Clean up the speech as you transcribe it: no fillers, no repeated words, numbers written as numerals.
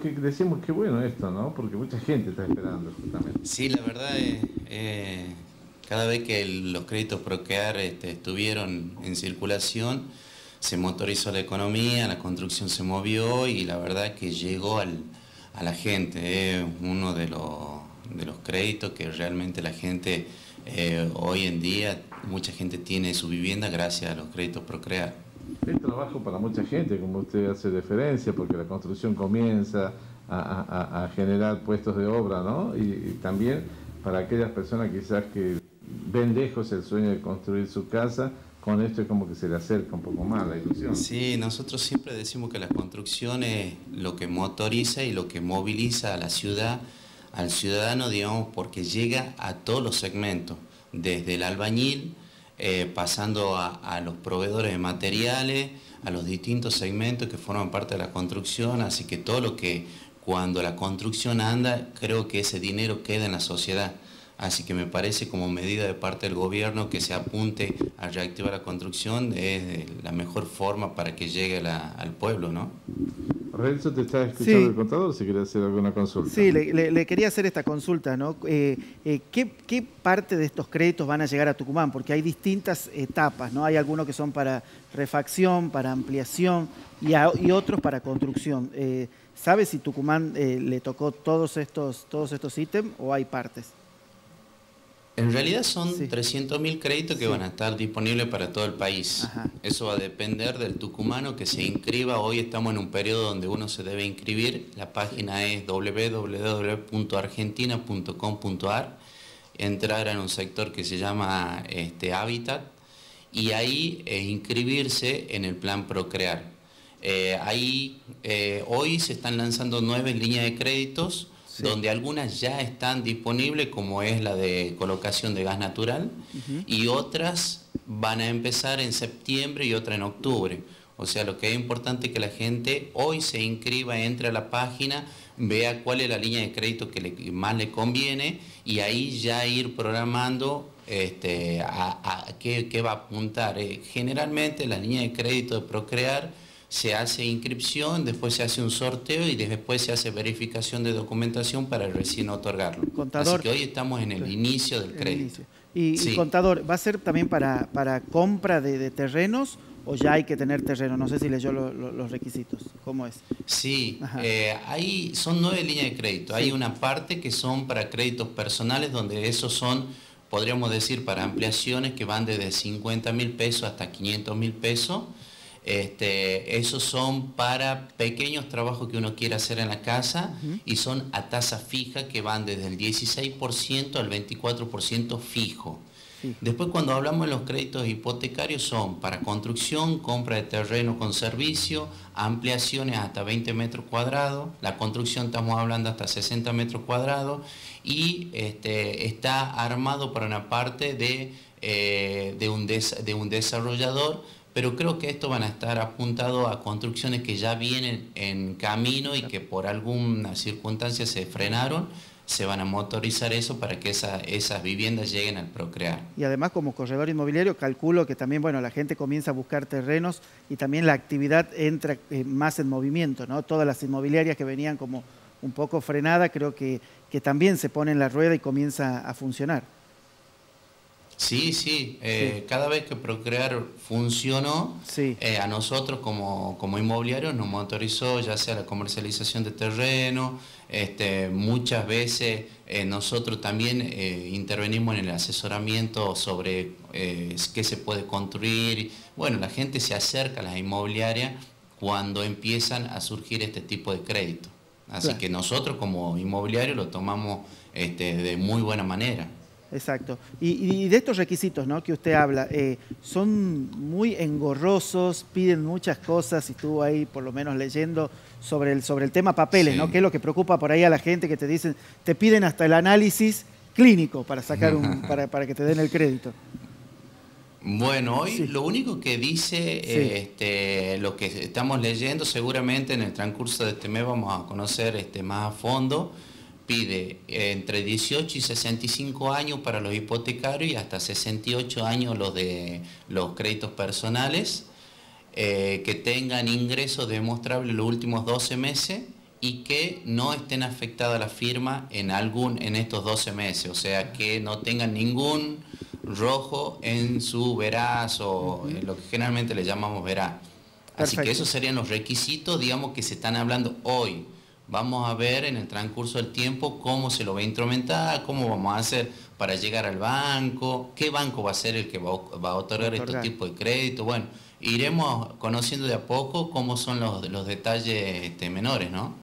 Que decimos que bueno esto, ¿no? Porque mucha gente está esperando justamente. Sí, la verdad es, cada vez que los créditos Procrear estuvieron en circulación, se motorizó la economía, la construcción se movió y la verdad que llegó a la gente. Es uno de los créditos que realmente la gente hoy en día, mucha gente tiene su vivienda gracias a los créditos Procrear. Es trabajo para mucha gente, como usted hace referencia, porque la construcción comienza a generar puestos de obra, ¿no? Y también para aquellas personas quizás que ven lejos el sueño de construir su casa, con esto es como que se le acerca un poco más la ilusión. Sí, nosotros siempre decimos que la construcción es lo que motoriza y lo que moviliza a la ciudad, al ciudadano, digamos, porque llega a todos los segmentos, desde el albañil, pasando a los proveedores de materiales, a los distintos segmentos que forman parte de la construcción, así que todo lo que cuando la construcción anda, creo que ese dinero queda en la sociedad. Así que me parece como medida de parte del gobierno que se apunte a reactivar la construcción es la mejor forma para que llegue al pueblo, ¿no? Renzo, te está escuchando el Sí, contador si quieres hacer alguna consulta. sí, le quería hacer esta consulta, ¿no? ¿Qué parte de estos créditos van a llegar a Tucumán? Porque hay distintas etapas, ¿no? Hay algunos que son para refacción, para ampliación y otros para construcción. ¿Sabe si Tucumán le tocó todos estos ítems o hay partes? En realidad son Sí, 300.000 créditos que sí. van a estar disponibles para todo el país. Ajá. Eso va a depender del tucumano que se inscriba. Hoy estamos en un periodo donde uno se debe inscribir. La página es www.argentina.com.ar. Entrar en un sector que se llama Hábitat y ahí inscribirse en el plan Procrear. Hoy se están lanzando 9 líneas de créditos, Sí. donde algunas ya están disponibles, como es la de colocación de gas natural, y otras van a empezar en septiembre y otra en octubre. O sea, lo que es importante es que la gente hoy se inscriba, entre a la página, vea cuál es la línea de crédito que más le conviene y ahí ya ir programando a qué va a apuntar. Generalmente la línea de crédito de Procrear se hace inscripción, después se hace un sorteo y después se hace verificación de documentación para recién otorgarlo. Así Contador, que hoy estamos en el inicio del el crédito. inicio. Y Sí. contador, ¿va a ser también para compra de terrenos o ya hay que tener terreno? No sé si leyó los requisitos. ¿Cómo es? Sí, Ajá. ahí son 9 líneas de crédito. Sí. Hay una parte que son para créditos personales, donde esos son, podríamos decir, para ampliaciones que van desde 50.000 pesos hasta 500.000 pesos. Esos son para pequeños trabajos que uno quiere hacer en la casa y son a tasa fija que van desde el 16% al 24% fijo. Fijo. Después cuando hablamos de los créditos hipotecarios son para construcción, compra de terreno con servicio, ampliaciones hasta 20 metros cuadrados, la construcción estamos hablando hasta 60 metros cuadrados y está armado para una parte de un desarrollador, pero creo que estos van a estar apuntados a construcciones que ya vienen en camino y que por alguna circunstancia se frenaron, se van a motorizar eso para que esas viviendas lleguen al Procrear. Y además como corredor inmobiliario calculo que también, bueno, la gente comienza a buscar terrenos y también la actividad entra más en movimiento, ¿no? Todas las inmobiliarias que venían como un poco frenadas, creo que también se pone en la rueda y comienza a funcionar. Sí, sí, Sí, cada vez que Procrear funcionó, sí, a nosotros como inmobiliarios nos motorizó ya sea la comercialización de terreno, muchas veces nosotros también intervenimos en el asesoramiento sobre qué se puede construir. Bueno, la gente se acerca a las inmobiliarias cuando empiezan a surgir este tipo de créditos. Así claro. que nosotros como inmobiliarios lo tomamos de muy buena manera. Exacto. Y de estos requisitos, ¿no?, que usted habla, son muy engorrosos, piden muchas cosas, y estuvo ahí por lo menos leyendo sobre el tema papeles, ¿no?, Sí. que es lo que preocupa por ahí a la gente, que te dicen, te piden hasta el análisis clínico para sacar para que te den el crédito. Bueno, hoy Sí, lo único que dice sí, lo que estamos leyendo, seguramente en el transcurso de este mes vamos a conocer más a fondo, pide entre 18 y 65 años para los hipotecarios y hasta 68 años los de los créditos personales, que tengan ingresos demostrables los últimos 12 meses y que no estén afectadas la firma en estos 12 meses, o sea, que no tengan ningún rojo en su veraz o en lo que generalmente le llamamos veraz. Así que esos serían los requisitos, digamos, que se están hablando hoy. Vamos a ver en el transcurso del tiempo cómo se lo va a instrumentar, cómo vamos a hacer para llegar al banco, qué banco va a ser el que va a otorgar estos tipos de crédito. Bueno, iremos conociendo de a poco cómo son los detalles menores, ¿no?